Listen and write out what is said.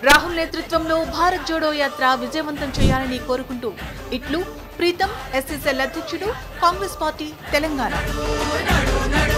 రాహుల్ నేతృత్వంలో భారత్ జోడో యాత్ర విజయవంతం చేయాలని కోరుకుంటూ ఇట్లు ప్రీతం ఎస్ఎస్ఎల్ అధ్యక్షుడు కాంగ్రెస్ పార్టీ తెలంగాణ।